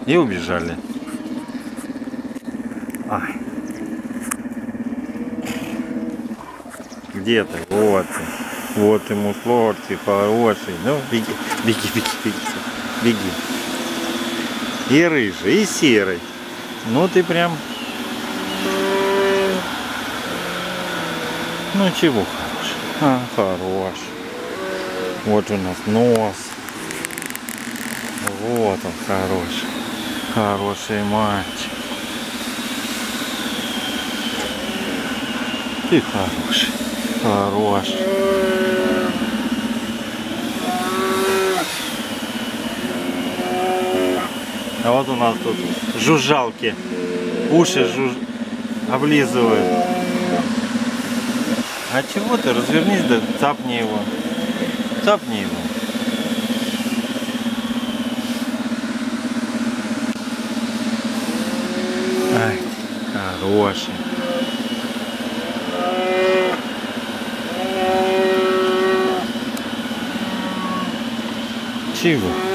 И убежали. Ай. Где ты? Вот ты. Вот ты, муслорчик хороший. Ну, беги, беги, беги, беги. Беги. И рыжий, и серый. Ну ты прям... Ну чего хороший? А, хорош. Вот у нас нос. Вот он хороший. Хороший мальчик. Ты хороший. Хорош. А вот у нас тут жужжалки. Уши облизывают. А чего ты? Развернись, да цапни его. Цапни его. Ай, хороший. Чего?